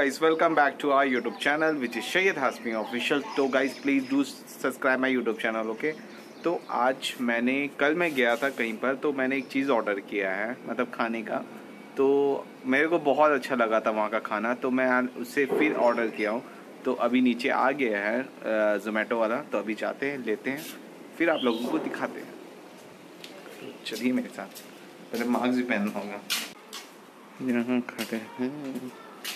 guys, welcome back to our YouTube channel which is Shayyad Hasmi Official। तो guys please do subscribe my YouTube channel, okay? तो आज कल मैं गया था कहीं पर, तो मैंने एक चीज़ ऑर्डर किया है, मतलब खाने का। तो मेरे को बहुत अच्छा लगा था वहाँ का खाना, तो मैं उससे फिर ऑर्डर किया हूँ। तो अभी नीचे आ गया है ज़ोमैटो वाला, तो अभी जाते हैं, लेते हैं, फिर आप लोगों को दिखाते हैं। तो चलिए मेरे साथ, पहले मास्क भी पहनना होगा। यहाँ खड़े हैं,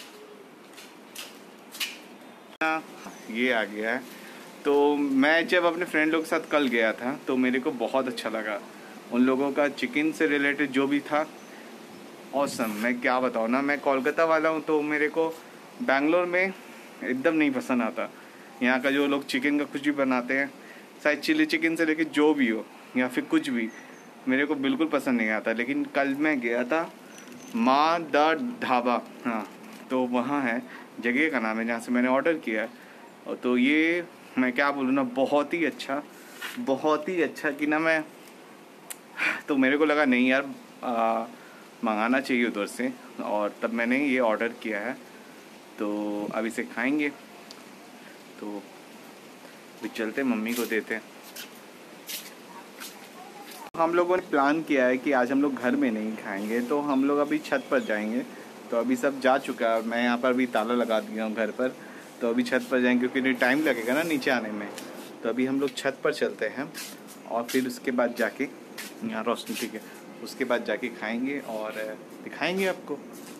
ये आ गया है। तो मैं जब अपने फ्रेंड लोग के साथ कल गया था तो मेरे को बहुत अच्छा लगा। उन लोगों का चिकन से रिलेटेड जो भी था ऑसम। मैं क्या बताऊँ ना, मैं कोलकाता वाला हूँ तो मेरे को बैंगलोर में एकदम नहीं पसंद आता। यहाँ का जो लोग चिकन का कुछ भी बनाते हैं, चाहे चिली चिकन से लेके जो भी हो या फिर कुछ भी, मेरे को बिल्कुल पसंद नहीं आता। लेकिन कल मैं गया था माँ द ढाबा, हाँ, तो वहाँ है, जगह का नाम है जहाँ से मैंने ऑर्डर किया है। और तो ये मैं क्या बोलूँ ना, बहुत ही अच्छा कि ना मैं, तो मेरे को लगा नहीं यार मंगाना चाहिए उधर से, और तब मैंने ये ऑर्डर किया है। तो अब इसे खाएंगे, तो अभी चलते मम्मी को देते हैं। हम लोगों ने प्लान किया है कि आज हम लोग घर में नहीं खाएंगे, तो हम लोग अभी छत पर जाएंगे। तो अभी सब जा चुका है, मैं यहाँ पर भी ताला लगा दिया हूँ घर पर। तो अभी छत पर जाएंगे क्योंकि टाइम लगेगा ना नीचे आने में। तो अभी हम लोग छत पर चलते हैं और फिर उसके बाद जाके, यहाँ रोशनी ठीक है, उसके बाद जाके खाएंगे और दिखाएंगे आपको।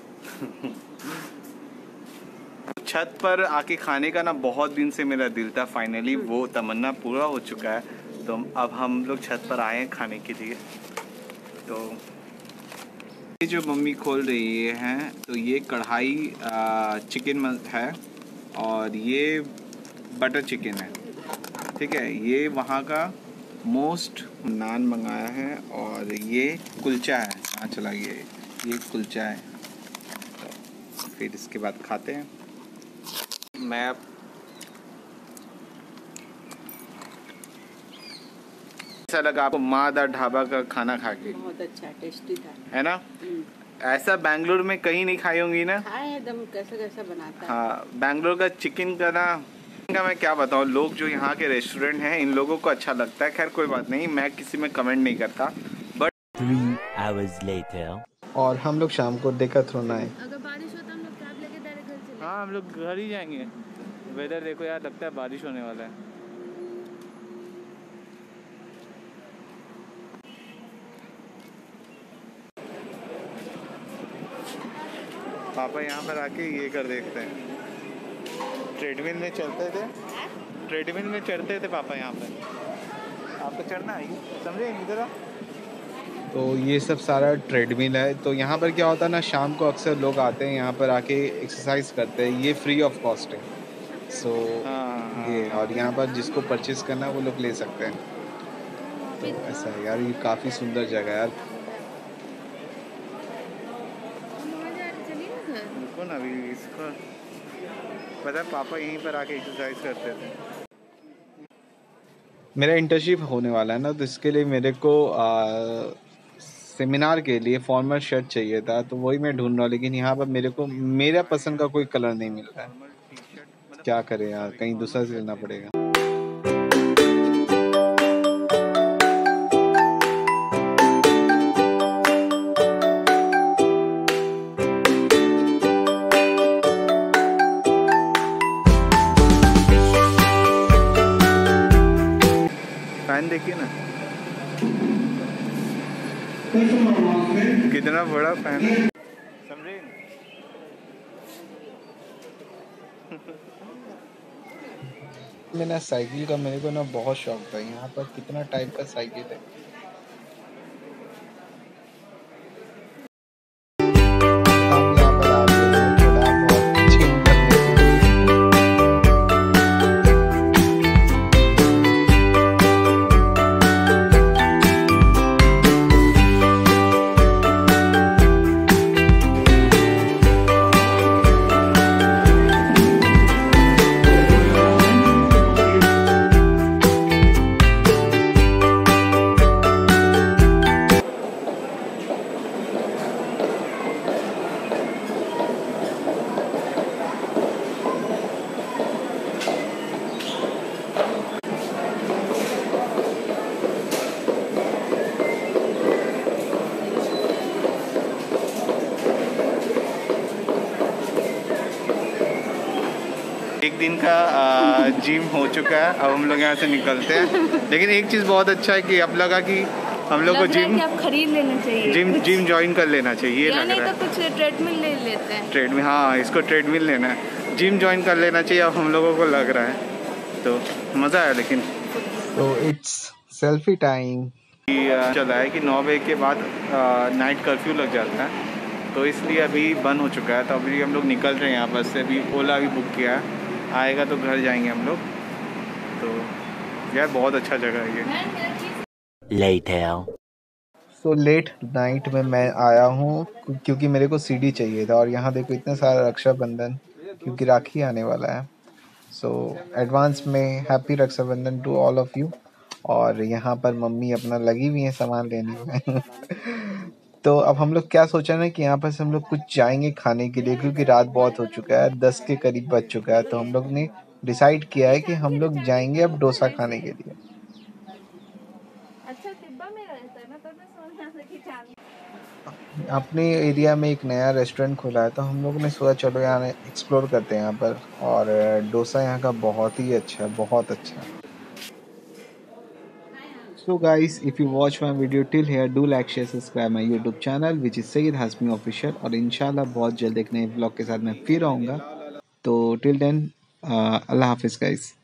छत पर आके खाने का ना बहुत दिन से मेरा दिल था, फाइनली वो तमन्ना पूरा हो चुका है। तो अब हम लोग छत पर आए हैं खाने के लिए। तो ये जो मम्मी खोल रही है, तो ये कढ़ाई चिकन है और ये बटर चिकन है, ठीक है। ये वहाँ का मोस्ट नान मंगाया है और ये कुलचा है। कहाँ चला गया ये कुलचा है। तो फिर इसके बाद खाते हैं। मैं ऐसा लगा आपको माँ दा ढाबा का खाना खा के? बहुत अच्छा, टेस्टी था, है ना? ऐसा बैंगलोर में कहीं नहीं खाई होंगी ना? खाए एकदम, कैसा बनाता है। हाँ, बैंगलोर का चिकन का ना, मैं क्या बताऊँ, लोग जो यहाँ के रेस्टोरेंट हैं इन लोगों को अच्छा लगता है। खैर कोई बात नहीं, मैं किसी में कमेंट नहीं करता। बट 3 hours later, और हम लोग शाम को देखथरोन आए। अगर बारिश होता हम लोग कैब लेके डायरेक्ट घर चले। हाँ, हम लोग घर ही जाएंगे। वेदर देखो यार, लगता है बारिश होने वाला है। पापा यहाँ पर आके ये कर देखते हैं, ट्रेडमिल में चढ़ते थे पापा यहाँ पर। आपको चढ़ना है, समझे? इधर तो ये सब सारा ट्रेडमिल है। तो यहाँ पर क्या होता है ना, शाम को अक्सर लोग आते हैं यहाँ पर आके एक्सरसाइज करते हैं। ये फ्री ऑफ कॉस्ट है। सो ये, और यहाँ पर जिसको परचेज करना है वो लोग ले सकते हैं। तो ऐसा है यार, ये काफ़ी सुंदर जगह है यार। ना अभी इसका पता है, पापा यहीं पर आके एक्सरसाइज करते थे। मेरा इंटर्नशिप होने वाला है ना, तो इसके लिए मेरे को सेमिनार के लिए फॉर्मल शर्ट चाहिए था, तो वही मैं ढूंढ रहा हूँ। लेकिन यहाँ पर मेरे को मेरा पसंद का कोई कलर नहीं मिल रहा है। क्या करें यार, कहीं दूसरा से लेना पड़ेगा। फैन देखिए ना, कितना बड़ा फैन है, समझे? मेरा साइकिल का मेरे को ना बहुत शौक था। यहाँ पर कितना टाइप का साइकिल है। दिन का जिम हो चुका है। अब हम लोग यहाँ से निकलते हैं। लेकिन एक चीज़ बहुत अच्छा है कि अब लगा कि हम लोग को जिम आप खरीद लेना चाहिए, जिम ज्वाइन कर लेना चाहिए। या नहीं तो कुछ ट्रेडमिल ले लेते हैं। ट्रेडमिल, हाँ इसको ट्रेडमिल लेना है, जिम ज्वाइन कर लेना चाहिए अब हम लोगों को लग रहा है। तो मज़ा आया। लेकिन तो इट्स सेल्फी टाइम। चला है कि 9 बजे के बाद नाइट कर्फ्यू लग जाता है, तो इसलिए अभी बंद हो चुका है। तो अभी हम लोग निकल रहे हैं यहाँ बस से। अभी ओला भी बुक किया है, आएगा तो घर जाएंगे हम लोग। तो यार बहुत अच्छा जगह है ये। Later. सो लेट नाइट में मैं आया हूँ क्योंकि मेरे को सीडी चाहिए था। और यहाँ देखो इतने सारा रक्षाबंधन, क्योंकि राखी आने वाला है। सो एडवांस में happy Raksha Bandhan to all of you. और यहाँ पर मम्मी अपना लगी हुई है सामान लेने में। तो अब हम लोग क्या सोचा ना कि यहाँ पर से हम लोग कुछ जाएंगे खाने के लिए, क्योंकि रात बहुत हो चुका है, 10 के करीब बज चुका है। तो हम लोग ने डिसाइड किया है कि हम लोग जाएंगे अब डोसा खाने के लिए। अच्छा डिब्बा में रहता है ना, तो मैं सोच रहा था कि अपने एरिया में एक नया रेस्टोरेंट खुला है, तो हम लोग ने सोचा चलो यहाँ एक्सप्लोर करते हैं यहाँ पर। और डोसा यहाँ का बहुत ही अच्छा है, बहुत अच्छा है। So guys, if you watch my video till here, do like, share, subscribe my YouTube channel which is Sayyid Hasmi Official। और इंशाल्लाह बहुत जल्द एक नए ब्लॉग के साथ मैं फिर आऊँगा। तो टिल देन अल्लाह हाफिज़ गाइस।